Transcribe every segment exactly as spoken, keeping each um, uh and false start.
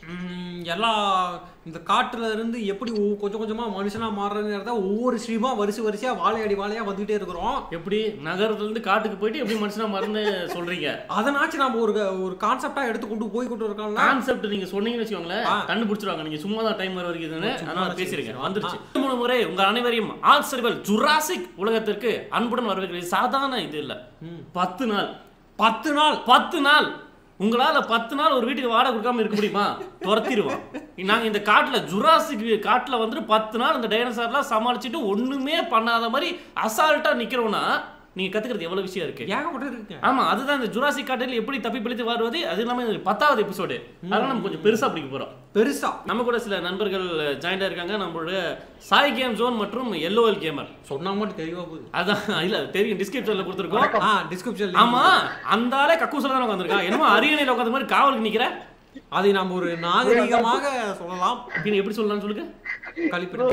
எல்லா இந்த காட்டுல இருந்து எப்படி கொஞ்சம் கொஞ்சமா மனுஷனா மாறுறதுங்கிறத ஒவ்வொரு ஸ்ட்ரீமா வரிசை வரிசையா வாழையடி வாழையா வந்துகிட்டே இருக்கிறோம். எப்படி நகரத்துல இருந்து காட்டுக்கு போயிட்டு எப்படி மனுஷனா மாறுன்னு சொல்றீங்க? அதனாச்சும் நம்ம ஒரு ஒரு கான்செப்டா எடுத்து கொண்டு போய் கொண்டு இருக்கோம். கான்செப்ட் நீங்க சொன்னீங்கன்னு வச்சுக்கோங்களேன், கண்டுபிடிச்சிருவாங்க. நீங்க சும்மா தான் டைம் வர வரைக்கும் அதனால பேசிருக்கேன். வந்துருச்சு. மூணு முறை உங்க அனைவரையும் ஆல்சரிவல் ஜுராசிக் உலகத்திற்கு அன்புடன் வரவேற்கிறது. சாதாரண இது இல்ல, பத்து நாள் பத்து நாள் பத்து நாள் உங்களால பத்து நாள் ஒரு வீட்டுக்கு வாடகை கொடுக்காம இருக்க முடியுமா? துரத்திடுவோம். நாங்க இந்த காட்டுல ஜுராசிக் காட்டுல வந்து பத்து நாள் இந்த டைனோசார்லாம் சமாளிச்சுட்டு ஒண்ணுமே பண்ணாத மாதிரி அசால்ட்டா நிக்கிறோம்னா நீங்க கத்துக்கிறது எவ்வளவு விஷயம் இருக்கு. ஏகப்பட்டது இருக்கு. ஆமா, அதுதான் இந்த ஜுராசிக் காட்டில் எப்படி தப்பி பிழைத்து வருவது. அது இல்லாம பத்தாவது எபிசோடு, அதனால நம்ம கொஞ்சம் பெருசா பிடிக்க போறோம். பெருசா நம்ம கூட சில நண்பர்கள் ஜாயின்டா இருக்காங்க. நம்மளோட சாய் கேம் ஜோன் மற்றும் எல்ஓஎல் கேமர். சொன்னா மட்டும் தெரியவா போகுது. அதான் இல்ல தெரியும், டிஸ்கிரிப்ஷன்ல கொடுத்துருக்கோம். ஆ டிஸ்கிரிப்ஷன்ல. ஆமா, அந்த ஆளே கக்கூசல தான் உட்கார்ந்திருக்கான். என்னமோ அரியணையில உட்கார்ந்த மாதிரி காவலுக்கு நிக்கிற. அதை நாம ஒரு நாகரிகமாக சொல்லலாம். அப்படின்னு எப்படி சொல்லலாம் சொல்லுங்க? கழிப்பிட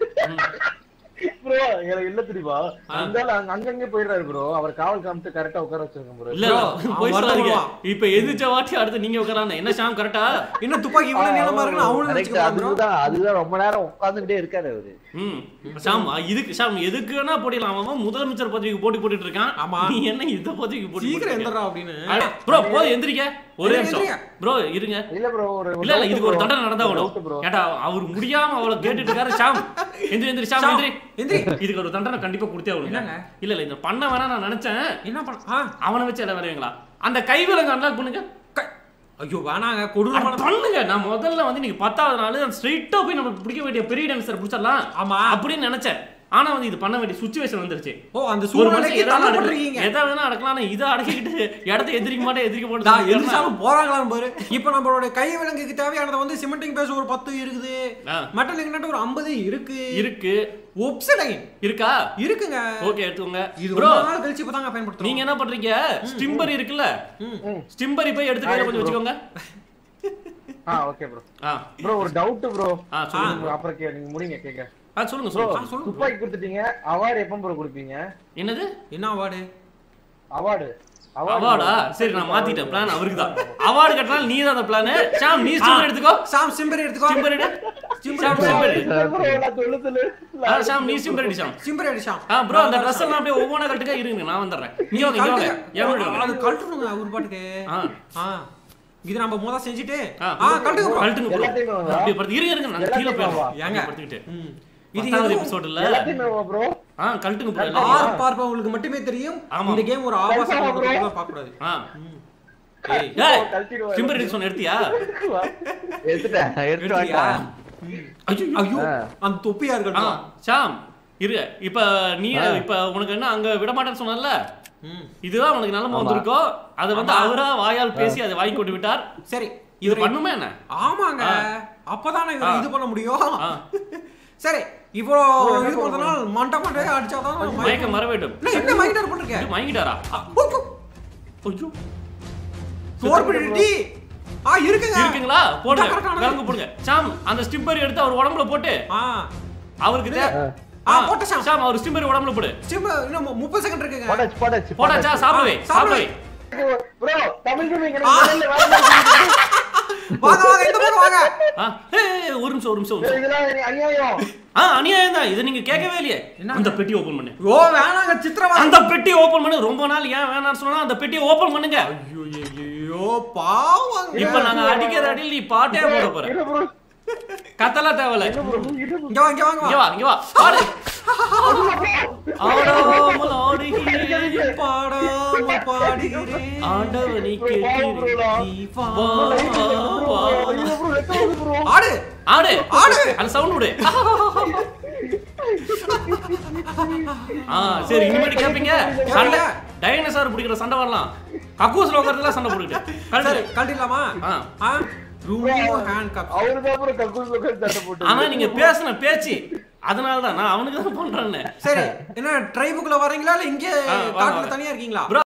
ப்ரோ எனக்கு இல்ல தெரியுமா, அந்தால அங்கங்க போயிடுறாரு ப்ரோ. அவர் காவல் காமிட்டு கரெக்டா உட்கார வச்சிருக்கேன் ப்ரோ. இல்ல போய் சொல்லாதீங்க. இப்போ எதிர்ச்ச வாட்டி அடுத்து நீங்க உட்காரானே என்ன ஷாம் கரெக்டா? என்ன துப்பாக்கி இவ்வளவு நீளமா இருக்குன்னு அவனும் நினைச்சுக்கிறான் ப்ரோ. அதுதான் அதுதான் ரொம்ப நேரம் உட்கார்ந்துட்டே இருக்காரு அவரு. ம் ஷாம் இதுக்கு ஷாம் எதுக்குனா போடிலாம். அவன் முதலமைச்சர் பதவிக்கு போட்டி போட்டுட்டு இருக்கான். ஆமா, நீ என்ன இந்த பதவிக்கு போட்டி சீக்கிரம் எந்திரா அப்படினு. ப்ரோ போய் எந்திரிங்க ஒரே நிமிஷம் ப்ரோ இருங்க. இல்ல ப்ரோ ஒரு இல்ல இல்ல இதுக்கு ஒரு தண்டனை நடந்தா ஆகணும். ஏடா அவர் முடியாம அவள கேட்டுட்டு இருக்காரு. ஷாம் எந்திரி எந்திரி ஷாம் எந்திரி எந்திரி. இதுக்கு ஒரு தண்டனை கண்டிப்பா கொடுத்தே ஆகணும். இல்ல இல்ல இந்த பண்ண வேணா நான் நினைச்சேன். என்ன பண்ண அவனை வச்சு எல்லாம் வருவீங்களா? அந்த கைவிலங்கு அன்லாக் பண்ணுங்க. ஐயோ வேணாங்க, கொடூரமா பண்ணுங்க. நான் முதல்ல வந்து நீங்க பத்தாவது நாள் ஸ்ட்ரைட்டா போய் நம்ம பிடிக்க வேண்டிய பெரிய டான்சர் பிடிச்சிடலாம். ஆமா அப்படின்னு நினைச்சேன். ஆனா வந்து இது பண்ண வேண்டிய சிச்சுவேஷன் வந்துருச்சு. ஓ அந்த சூழ்நிலைக்கு தள்ளப்பட்டிருக்கீங்க. எதை வேணா அடக்கலாம். இதை அடக்கிட்டு இடத்த எதிரிக்க மாட்டே எதிரிக்க மாட்டே எதிர்ச்சாலும் போறாங்களான்னு பாரு. இப்போ நம்மளோட கை விலங்குக்கு தேவையானது வந்து சிமெண்டிங் பேஸ் ஒரு பத்து இருக்குது, மெட்டல் இக்னைட் ஒரு ஐம்பது இருக்கு இருக்கு ஒப்சிடைன் இருக்கா இருக்குங்க. ஓகே எடுத்துக்கோங்க. இது ப்ரோ நாள் கழிச்சு இப்பதாங்க பயன்படுத்துறோம். நீங்க என்ன பண்றீங்க? ஸ்டிம்பர் இருக்குல்ல, ஸ்டிம்பர் போய் எடுத்து கையில கொஞ்சம் வச்சுக்கோங்க. ஆ ஓகே ப்ரோ. ஆ ப்ரோ ஒரு டவுட் ப்ரோ. ஆ சொல்லுங்க. அப்புறம் கே நீங்க முடிங்க கேக்க. ஆ சொல்லுங்க சொல்லுங்க. துப்பாக்கி கொடுத்துட்டீங்க, அவார்ட் எப்போ ப்ரோ கொடுப்பீங்க? என்னது என்ன அவார்ட்? அவார்ட் அவார்டா? சரி நான் மாத்திட்டேன் பிளான். அவருக்கு தான் அவார்ட் கட்டனால நீ தான் அந்த பிளான். ஷாம் நீ ஸ்டிம்பர் எடுத்துக்கோ. ஷாம் ஸ்டிம்பர் எடுத்துக்கோ. ஸ்டிம்பர் எடு. ஸ்டிம்பர் ஸ்டிம்பர் நான் சொல்லுது. ஆ ஷாம் நீ ஸ்டிம்பர் எடு. ஷாம் ஸ்டிம்பர் எடு. ஷாம் ஆ ப்ரோ அந்த Dress எல்லாம் அப்படியே ஒவ்வொண்ணா கட்டுங்க. இருங்க நான் வந்துறேன். நீங்க வாங்க இங்க வாங்க. ஏன் அது கழட்டுங்க ஒரு பாட்டுக்கு. ஆ ஆ இது நம்ம மொத செஞ்சிட்டு ஆ கழட்டுங்க ப்ரோ. கழட்டுங்க ப்ரோ. அப்படியே படுத்து இருங்க இருங்க நான் கீழ போறேன். ஏங்க படுத்துக்கிட்டு. இது பத்தாவது எபிசோட் இல்ல ப்ரோ. ஆ கழட்டுங்க ப்ரோ. ஆர் பார்ப்பவங்களுக்கு மட்டுமே தெரியும் இந்த கேம் ஒரு ஆபாசமா இருக்குன்னு பார்க்க கூடாது. ஆ ஏய் ஏய் ஸ்டிம்பர் எடிஷன் எடுத்தியா? எடுத்துட்டேன் எடுத்துட்டா. ஐயோ ஐயோ அந்த தொப்பியா இருக்கட்டும். ஷாம் இரு. இப்ப நீ இப்ப உனக்கு என்ன அங்க விட மாட்டேன்னு சொன்னல்ல, இதுதான் உனக்கு நிலைமை வந்திருக்கோ. அதை வந்து அவரா வாயால் பேசி அதை வாங்கி கொண்டு விட்டார். சரி இது பண்ணுமே என்ன? ஆமாங்க, அப்பதானே இவர் இது பண்ண முடியும். சரி இவ்வளோ இது பண்ணதுனால மண்டை மண்டை அடிச்சாதான் மயக்கம் வர வேண்டும். என்ன மயங்கிட்டார் பண்ணிருக்க? மயங்கிட்டாரா? ஐயோ சோர்பிடி ஆ இருக்குங்க. இருக்குங்களா? போடுங்க கலங்க போடுங்க. சாம் அந்த ஸ்டிம்பர் எடுத்து அவர் உடம்புல போட்டு ஆ அவருக்கு ஆ போட்ட சாம் சாம் அவர் ஸ்டிம்பர் உடம்புல போடு. ஸ்டிம்பர் இன்னும் முப்பது செகண்ட் இருக்குங்க. போடாச்சு போடாச்சு போடாச்சா? சாப்பிடுவே சாப்பிடுவே ப்ரோ. தமிழ் மீனிங் எனக்கு வாங்க வாங்க இந்த பக்கம் வாங்க. ஆ ஏய் ஒரு நிமிஷம் ஒரு நிமிஷம். இதெல்லாம் அநியாயம். ஆ அநியாயம் தான். இத நீங்க கேட்கவே இல்லையே. அந்த பெட்டி ஓபன் பண்ணு. ஓ வேணாங்க சித்திரவதை. அந்த பெட்டி ஓபன் பண்ணு. ரொம்ப நாள் ஏன் வேணாம்னு சொன்னா அந்த பெட்டியை ஓபன் பண்ணுங்க. ஐயோ ஐயோ பாவம். இப்போ நாங்க அடிக்கிற அடியில் நீ பாட்டே போட போற. கத்தல தேவல. இங்க வா இங்க வாங்க. இங்க வா இங்க வா. பாடு. ஆடாமல் ஆடுகிறேன் பாடாமல் பாடுகிறேன் ஆண்டவனை கேட்கிறேன் நீ வா வா. ஆடு ஆடு ஆடு. அந்த சவுண்ட் விடு. ஆ சரி இனிமேட்டு கேப்பீங்க. சண்டை டைனோசார் பிடிக்கிற சண்டை வரலாம். கக்கூஸ்ல உட்கார்றதுல சண்டை போட்டுக்கிட்டு கழட்டு கழட்டிடலாமா? ஆ ஆனா நீங்க பேசுன பேச்சு அதனாலதான் நான் அவனுக்கு தான் பண்றேன்னு. சரி என்ன ட்ரைபுக்குள்ள வரீங்களா இல்ல இங்கே காட்டுல தனியா இருக்கீங்களா?